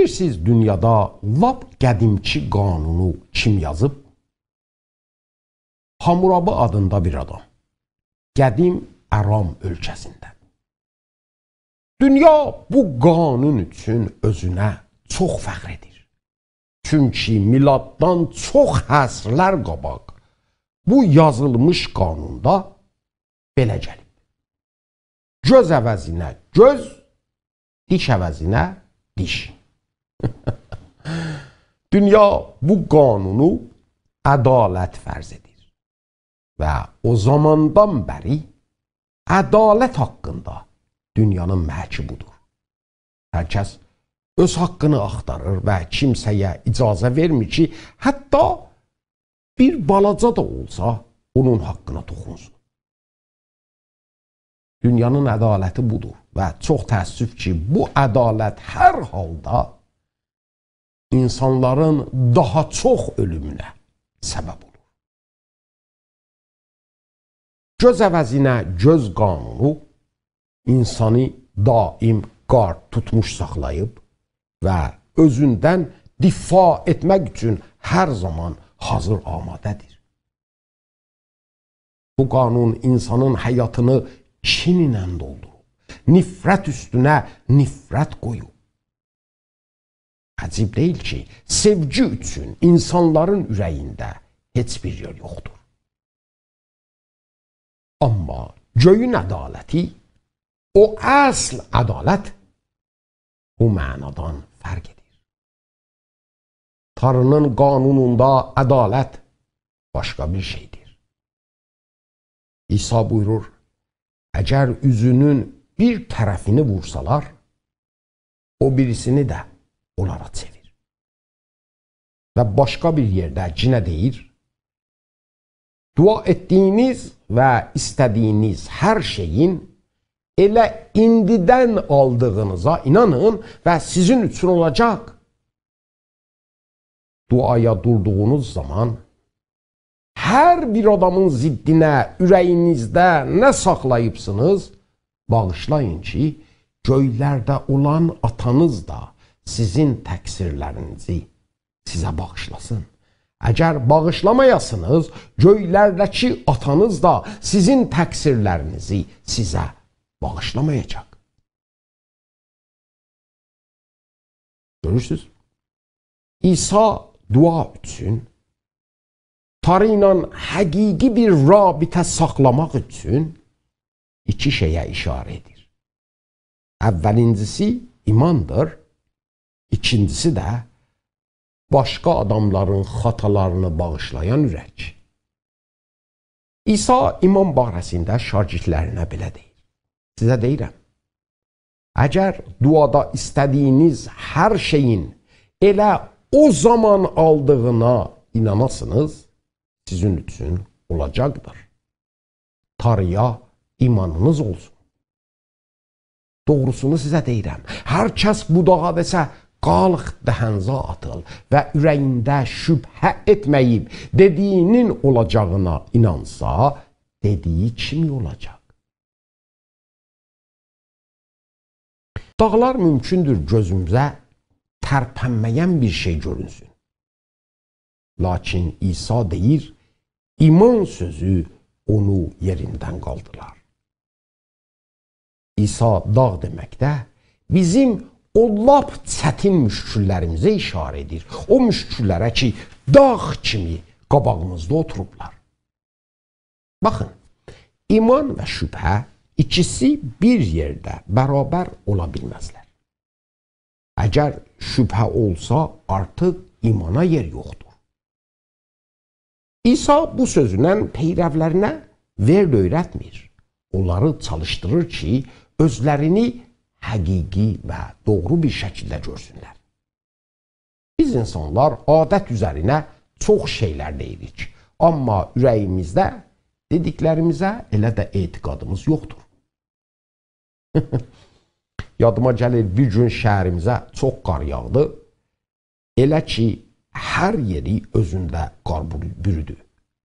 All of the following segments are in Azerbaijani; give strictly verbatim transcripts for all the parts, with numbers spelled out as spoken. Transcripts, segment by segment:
Bilirsiniz, dünyada lap qədimçi qanunu kim yazıb? Hammurabi adında bir adam. Qədim Aram ölkəsində. Dünya bu qanun üçün özünə çox fəxr edir. Çünki miladdan çox əsrlər qabaq bu yazılmış qanunda belə gəlib. Göz əvəzinə göz, diş əvəzinə diş. Dünya bu qanunu ədalət fərz edir. Və o zamandan bəri ədalət haqqında dünyanın məhki budur. Hər kəs öz haqqını axtarır və kimsəyə icazə vermir ki, hətta bir balaca da olsa onun haqqına toxunsun. Dünyanın ədaləti budur və çox təəssüf ki, bu ədalət hər halda insanların daha çox ölümünə səbəb olur. Göz əvəzinə göz qanunu insanı daim qard tutmuş saxlayıb və özündən difa etmək üçün hər zaman hazır amadədir. Bu qanun insanın həyatını kin ilə doldurub, nifrət üstünə nifrət qoyub. Əcib deyil ki, sevgi üçün insanların ürəyində heç bir yer yoxdur. Amma göyün ədaləti, o əsl ədalət bu mənadan fərq edir. Tanrının qanununda ədalət başqa bir şeydir. İsa buyurur, əgər üzünün bir tərəfini vursalar, o birisini də onlara çevir. Və başqa bir yerdə cinə deyir, dua etdiyiniz və istədiyiniz hər şeyin elə indidən aldığınıza inanın və sizin üçün olacaq. Duaya durduğunuz zaman hər bir adamın ziddinə, ürəyinizdə nə saxlayıbsınız, bağışlayın ki, göylərdə olan atanız da sizin təqsirlərinizi sizə bağışlasın. Əgər bağışlamayasınız, göylərdəki atanız da sizin təqsirlərinizi sizə bağışlamayacaq. Görürsünüz? İsa dua üçün, Tanrı ilə həqiqi bir rabitə saxlamaq üçün iki şeyə işarə edir. Əvvəlincisi imandır, ikincisi də başqa adamların xatalarını bağışlayan ürək. İsa iman barəsində şagirdlərinə belə deyir. Sizə deyirəm, əgər duada istədiyiniz hər şeyin elə o zaman aldığına inanasınız, sizin üçün olacaqdır. Tanrıya imanınız olsun. Doğrusunu sizə deyirəm, hər kəs bu dağa desə, qalıq dəhənza atıl və ürəyində şübhə etməyib, dediyinin olacağına inansa, dediyi kimi olacaq. Dağlar mümkündür gözümüzə tərpənməyən bir şey görünsün. Lakin İsa deyir, iman sözü onu yerindən qaldırar. İsa dağ deməkdə bizim o lap çətin müşküllərimizə işarə edir. O müşküllərə ki, dağ kimi qabağımızda oturublar. Baxın, iman və şübhə ikisi bir yerdə bərabər ola bilməzlər. Əgər şübhə olsa, artıq imana yer yoxdur. İsa bu sözündən peyrəvlərinə verd öyrətmir. Onları çalışdırır ki, özlərini həqiqi və doğru bir şəkildə görsünlər. Biz insanlar adət üzərinə çox şeylər deyirik. Amma ürəyimizdə dediklərimizə elə də etiqadımız yoxdur. Yadıma gəlir, bir gün şəhərimizə çox qar yağdı. Elə ki, hər yeri özündə qar bürüdü.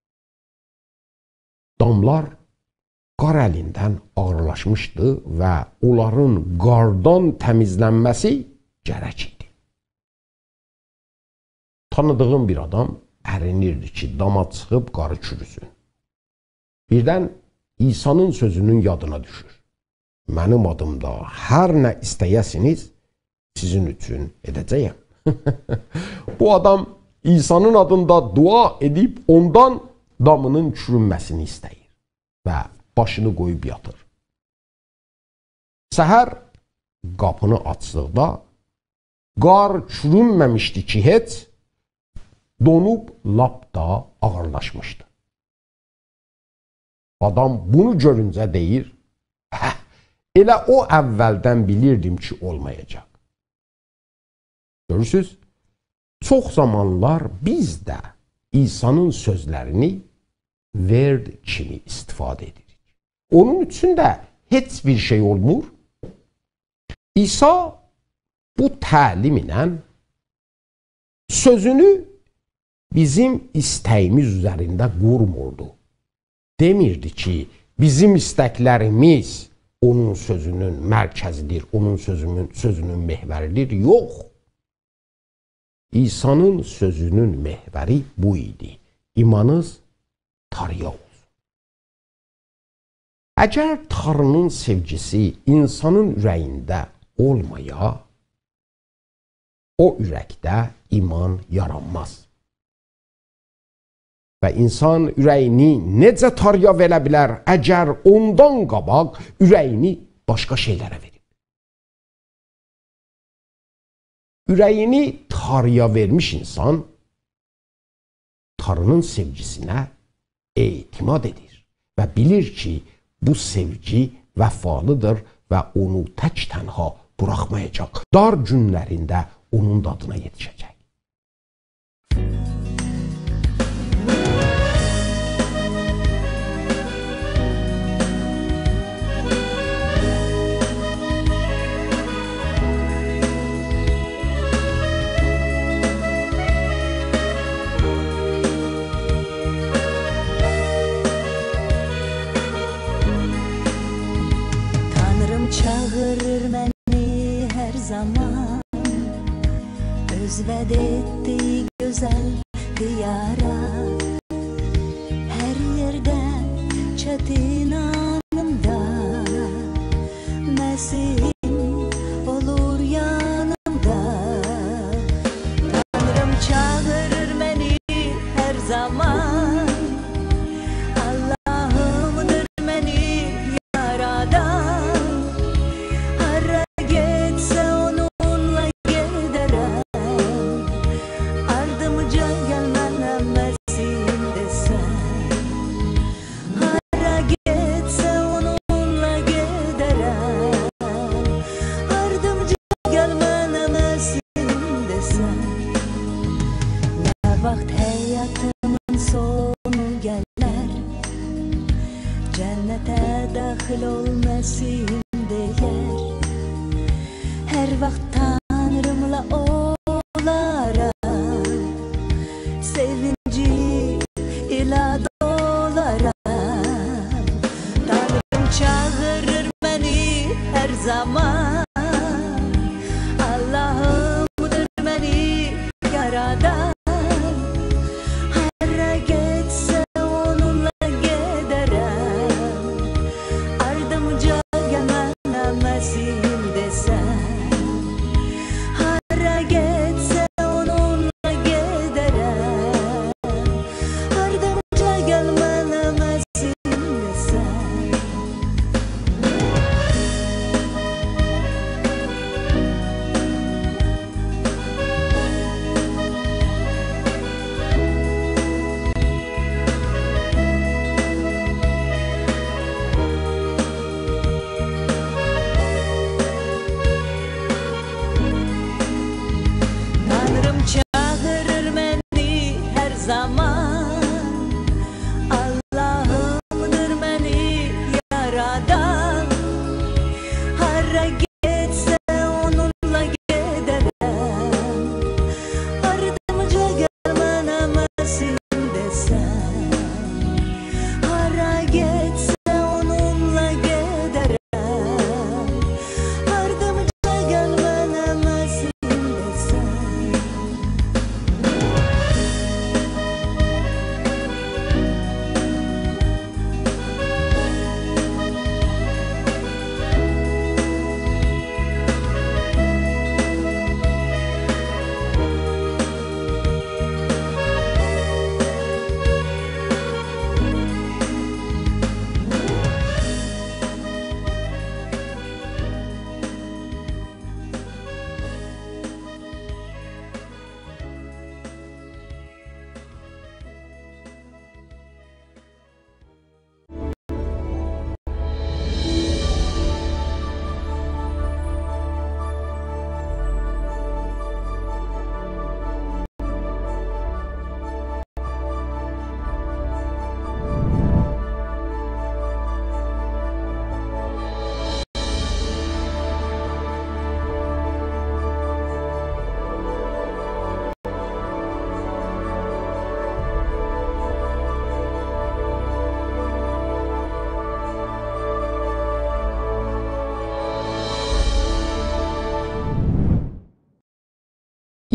Damlar qar əlindən ağırlaşmışdı və onların qardan təmizlənməsi gərək idi. tanıdığım bir adam ərinirdi ki, dama çıxıb qarı çürüsün. Birdən İsa'nın sözünün yadına düşür. Mənim adımda hər nə istəyəsiniz, sizin üçün edəcəyəm. Bu adam İsa'nın adında dua edib ondan damının çürünməsini istəyir və başını qoyub yatır. Səhər qapını açdıqda qar çürünməmişdi ki, heç donub lap da ağırlaşmışdı. Adam bunu görüncə deyir, hə, elə o əvvəldən bilirdim ki, olmayacaq. Görürsünüz, çox zamanlar biz də İsa'nın sözlərini verd kimi istifadə edirik. Onun üçün də heç bir şey olmur. İsa bu təlim ilə sözünü bizim istəyimiz üzərində qurmurdu. Demirdi ki, bizim istəklərimiz onun sözünün mərkəzidir, onun sözünün, sözünün mehvəridir. Yox. İsa'nın sözünün mehvəri bu idi. İmanınız Tanrıya olsun. Əgər Tanrının sevgisi insanın ürəyində olmaya, o ürəkdə iman yaranmaz. Və insan ürəyini necə Tanrıya verə bilər, əgər ondan qabaq ürəyini başqa şeylərə verir? Ürəyini Tanrıya vermiş insan, Tanrının sevgisinə etimad edir və bilir ki, bu sevgi vəfalıdır və onu tək tənha buraxmayacaq. Dar günlərində onun dadına yetişəcək. Çağırır beni her zaman, özved ettiği güzel diyara. Her yerde çetin anımda Mesih'im olur yanımda. Tanrım çağırır beni her zaman, Allah'ımdır beni yaradan. Vaxt həyatımın sonu gələr, cənnətə daxil olmasın deyər. Hər vaxt Tanrımla olaram, sevinci ilə dolaram. Tanrım çağırır məni hər zaman, Allah'ımdır məni yaradan.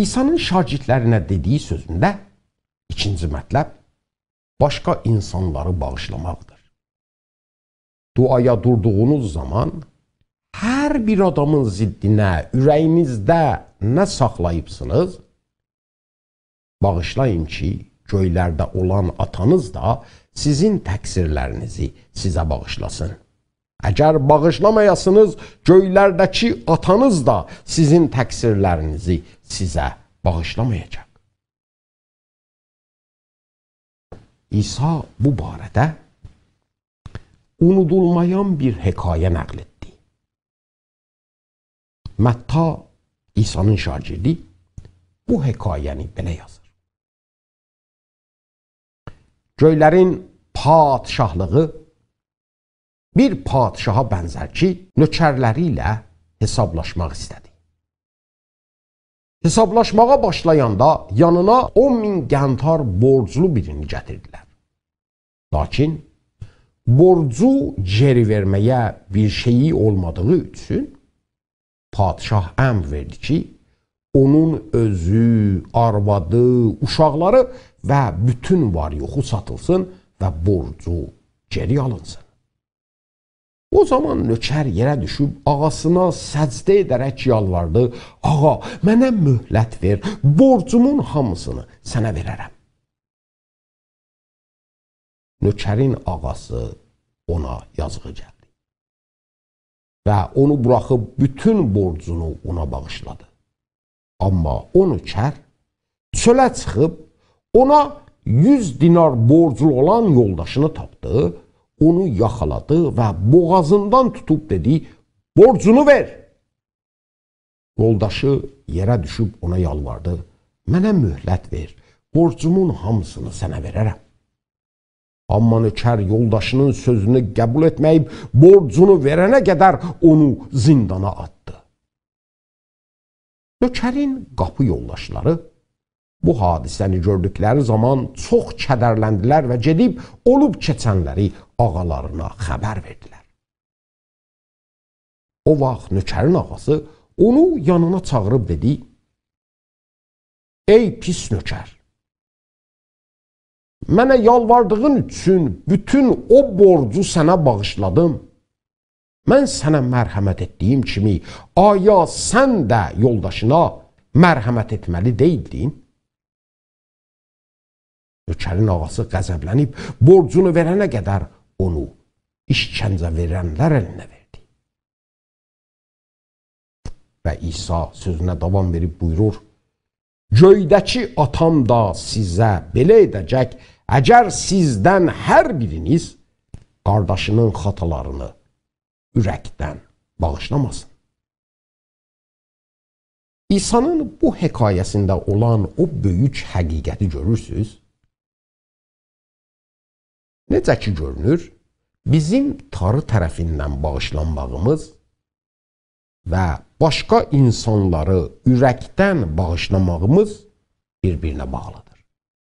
İsa'nın şagirdlərinə dediyi sözündə ikinci mətləb başqa insanları bağışlamaqdır. Duaya durduğunuz zaman hər bir adamın ziddinə, ürəyinizdə nə saxlayıbsınız, bağışlayın ki, göylərdə olan atanız da sizin təqsirlərinizi sizə bağışlasın. Əgər bağışlamayasınız, göylərdəki atanız da sizin təqsirlərinizi sizə bağışlamayacaq. İsa bu barədə unudulmayan bir hekayə nəql etdi. Mətta, İsa'nın şagirdi, bu hekayəni belə yazır. Göylərin padişahlığı bir padişaha bənzər ki, nökərləri ilə hesablaşmaq istədi. Hesablaşmağa başlayanda yanına on min qəntar borclu birini gətirdilər. Lakin borcu geri verməyə bir şeyi olmadığı üçün padişah əmr verdi ki, onun özü, arvadı, uşaqları və bütün var yoxu satılsın və borcu geri alınsın. O zaman nökər yerə düşüb ağasına səcdə edərək yalvardı. Ağa, mənə möhlət ver, borcumun hamısını sənə verərəm. Nökərin ağası ona yazığı gəldi və onu buraxıb bütün borcunu ona bağışladı. Amma o nökər çölə çıxıb ona yüz dinar borclu olan yoldaşını tapdı, onu yaxaladı və boğazından tutub dedi, borcunu ver. Yoldaşı yerə düşüb ona yalvardı, mənə möhlət ver, borcumun hamısını sənə verərəm. Amma nökər yoldaşının sözünü qəbul etməyib, borcunu verənə qədər onu zindana atdı. Nökərin qapı yoldaşları bu hadisəni gördükləri zaman çox kədərləndilər və gedib olub keçənləri ağalarına xəbər verdilər. O vaxt nökərin ağası onu yanına çağırıb dedi, ey pis nökər, mənə yalvardığın üçün bütün o borcu sənə bağışladım. Mən sənə mərhəmət etdiyim kimi, aya sən də yoldaşına mərhəmət etməli deyildin? Nökərin ağası qəzəblənib, borcunu verənə qədər onu işkəncə verənlər əlinə verdi. Və İsa sözünə davam verib buyurur, göydəki atam da sizə belə edəcək, əgər sizdən hər biriniz qardaşının xatalarını ürəkdən bağışlamasın. İsa'nın bu hekayəsində olan o böyük həqiqəti görürsünüz. Necə ki görünür, bizim Tanrı tərəfindən bağışlanmağımız və başqa insanları ürəkdən bağışlamağımız bir-birinə bağlıdır.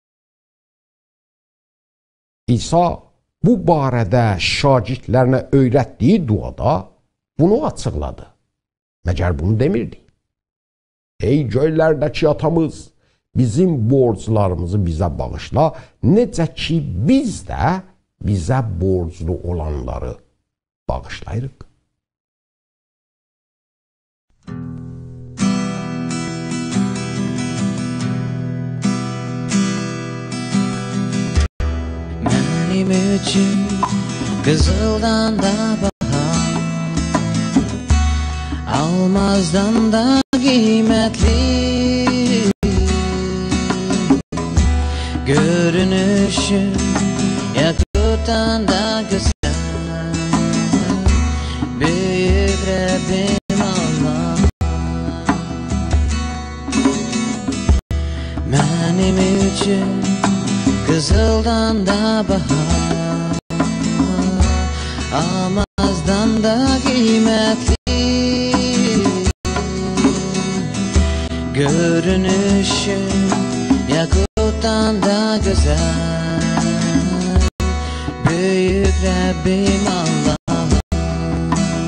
İsa bu barədə şagirdlərinə öyrətdiyi duada bunu açıqladı. Məgər bunu demirdi. Ey göylərdəki atamız, bizim borclarımızı bizə bağışla, necə ki biz də bizə borclu olanları bağışlayırıq. Mənim üçün qızıldan da bahar, almazdan da qiymətli, görünüşün yakuttan da güzel, büyük Rabbim Allah. Benim için kızıldan da bahar, almazdan da kıymetli, görünüşün yakuttan da güzel, büyük Rabbim Allah.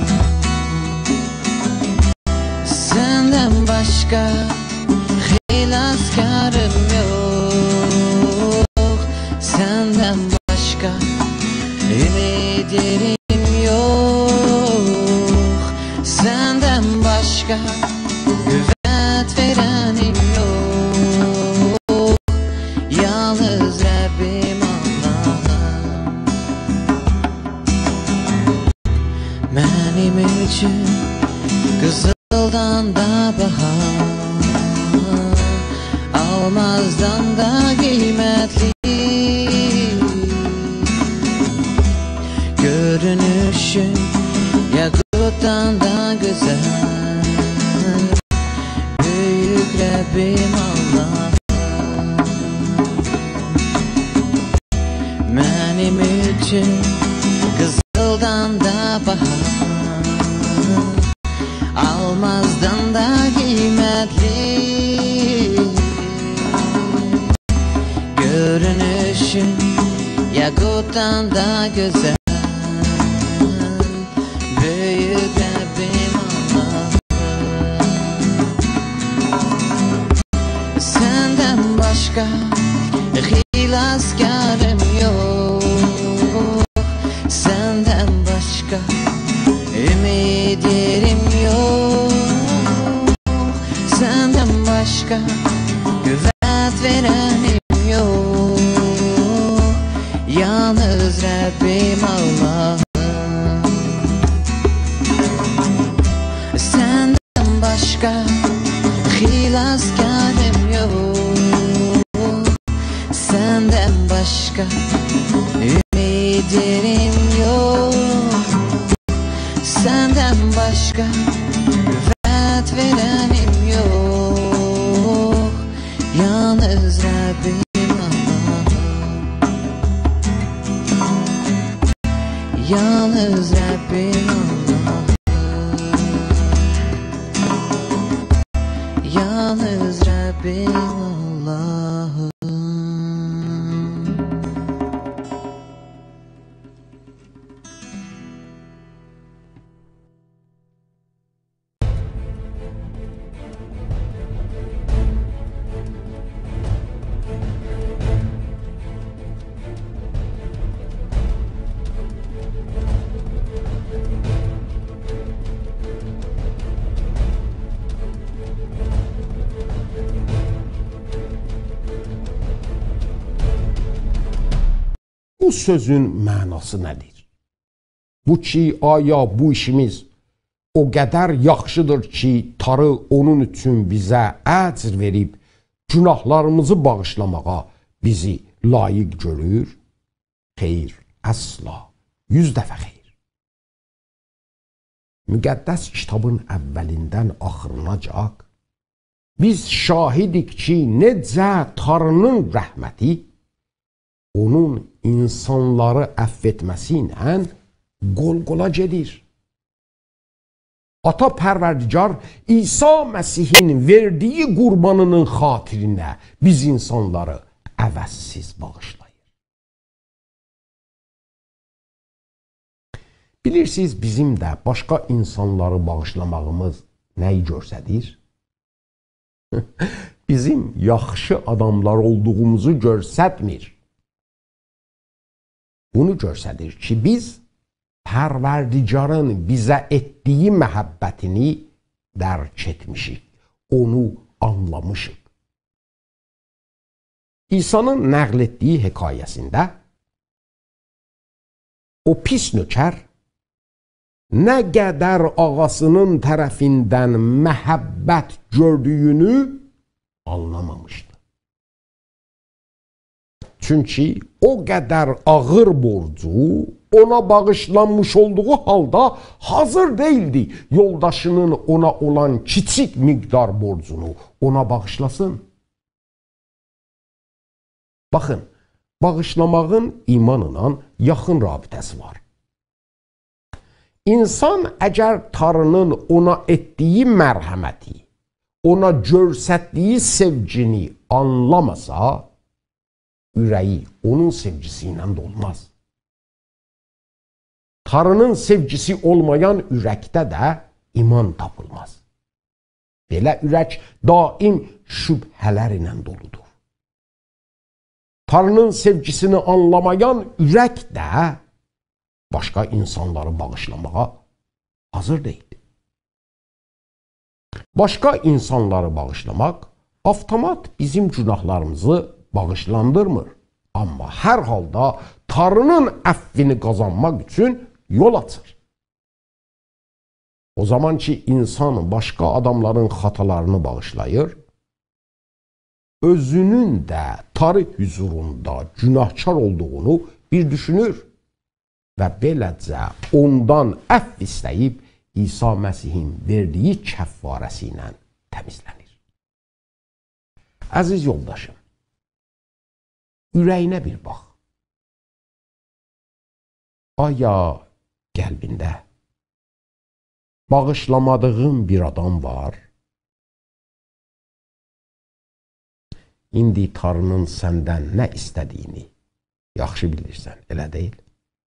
Senden başka qüvvət verənim yox, yalnız Rəbbim Allahım. Mənim üçün qızıldan da bahar, almazdan da qiymətli, görünüşün yakuttan da güzel, büyük Rabbim Allah. Benim için kızıldan da bahar, almazdan da kıymetli, görünüşün yakuttan da güzel, büyük Rabbim Allah. Senden başka hilaskarım yok, senden başka ümidim yok, senden başka güvət verenim yok, yalnız Rabbim Allah. Senden başka hilaskarım yok, senden başka ümidim yok, senden başka güvət verenim yok, yalnız Rabbim Allah. Yalnız Rabbim Allah. Yalnız Rabbim Allah'ım. Bu sözün mənası nədir? Bu ki, aya bu işimiz o qədər yaxşıdır ki, Tanrı onun üçün bizə əcr verib, günahlarımızı bağışlamağa bizi layiq görür? Xeyr, əsla, yüz dəfə xeyr. Müqəddəs kitabın əvvəlindən axırınacaq biz şahidik ki, necə Tanrının rəhməti onun insanları əffetməsi ilə qol-qola gedir. Ata Pərverdigar İsa Məsihin verdiyi qurbanının xatirinə biz insanları əvəzsiz bağışlayır. Bilirsiniz, bizim də başqa insanları bağışlamağımız nəyi göstərir? Bizim yaxşı adamlar olduğumuzu göstərmir. Bunu göstərir ki, biz Pərverdigarın bizə etdiyi məhəbbətini dərk etmişik, onu anlamışıq. İsa'nın nəql etdiyi hekayəsində o pis nökər nə qədər ağasının tərəfindən məhəbbət gördüyünü anlamamışdı. Çünki o qədər ağır borcu ona bağışlanmış olduğu halda hazır değildi yoldaşının ona olan kiçik miqdar borcunu ona bağışlasın. Baxın, bağışlamağın imanla yaxın rabitəsi var. İnsan əgər Tanrının ona etdiyi mərhəməti, ona göstərdiyi sevgini anlamasa, ürəyi onun sevgisi ilə dolmaz. Tanrının sevgisi olmayan ürəkdə də iman tapılmaz. Belə ürək daim şübhələr ilə doludur. Tanrının sevgisini anlamayan ürək də başqa insanları bağışlamağa hazır deyil. Başka insanları bağışlamak avtomat bizim günahlarımızı bağışlandırmır. Amma hər halda Tanrının əffini qazanmaq üçün yol açır. O zaman ki insan başka adamların xatalarını bağışlayır, özünün də Tanrı huzurunda günahkar olduğunu bir düşünür və beləcə ondan əff istəyib İsa Məsihin verdiyi kəffarəsi ilə təmizlənir. Əziz yoldaşım, ürəyinə bir bax. Aya qəlbində bağışlamadığın bir adam var? İndi Tanrının səndən nə istədiyini yaxşı bilirsən, elə deyil?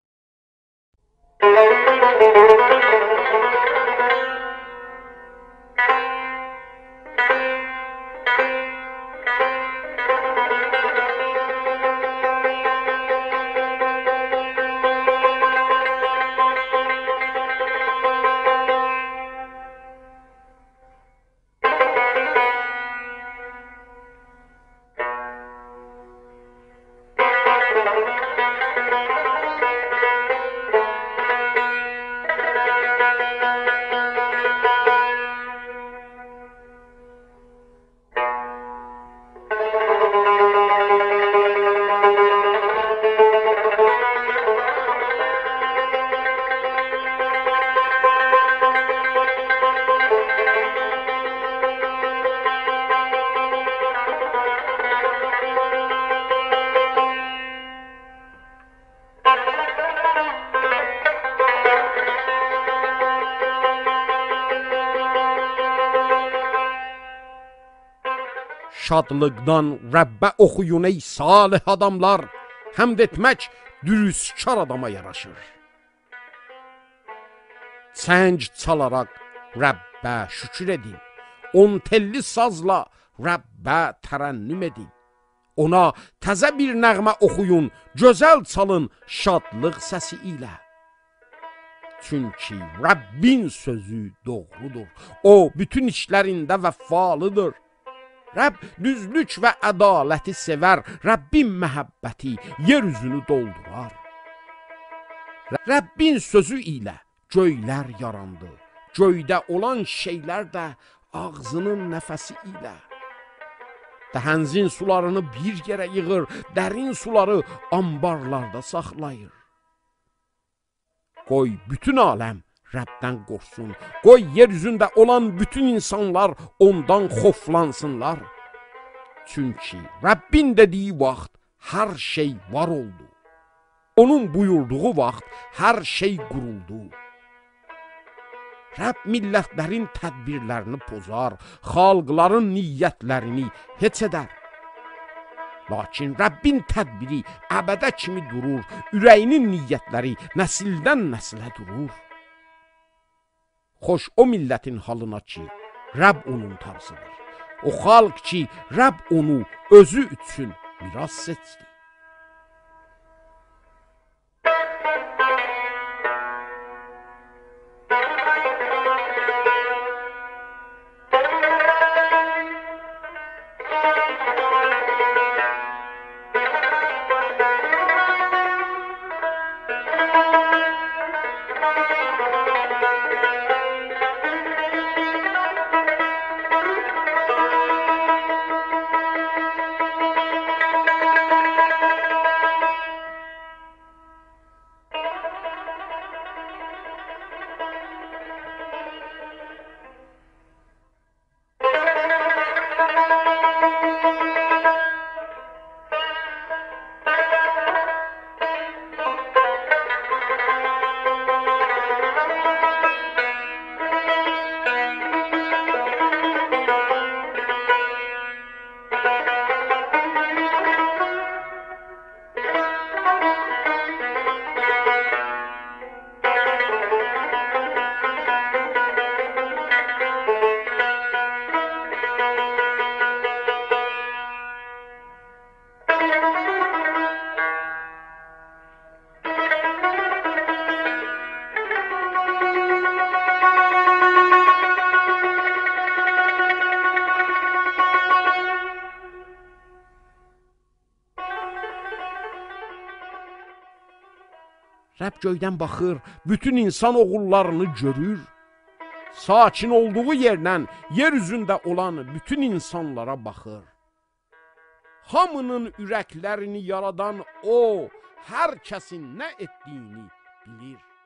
Şadlıqdan Rəbbə oxuyun ey salih adamlar, həmd etmək dürüstkar adama yaraşır. Çəng çalarak Rəbbə şükür edin, on telli sazla Rəbbə tərənnüm edin. Ona təzə bir nəğmə oxuyun, gözəl çalın şadlıq səsi ilə. Çünki Rəbbin sözü doğrudur, o bütün işlərində vəfalıdır. Rəbb düzlük və ədaləti sevər, Rəbbin məhəbbəti yer üzünü doldurar. Rəbbin sözü ilə göylər yarandı, göydə olan şeylər də ağzının nəfəsi ilə. Dəhənzin sularını bir yerə yığır, dərin suları ambarlarda saxlayır. Qoy bütün aləm Rəbdən qorxsun, qoy yer üzündə olan bütün insanlar ondan xoflansınlar. Çünki Rəbbin dediyi vaxt hər şey var oldu. Onun buyurduğu vaxt hər şey quruldu. Rəbb millətlərin tədbirlərini pozar, xalqların niyyətlərini heç edər. Lakin Rəbbin tədbiri əbədə kimi durur, ürəyinin niyyətləri nəsildən nəsilə durur. Xoş o millətin halına ki, Rəbb onun tarzıdır. O xalq ki, Rəbb onu özü üçün miras seçdi. Rəbb göydən baxır, bütün insan oğullarını görür. Sakin olduğu yerdən yer üzündə olan bütün insanlara baxır. Hamının ürəklərini yaradan o, hər kəsin nə etdiyini bilir.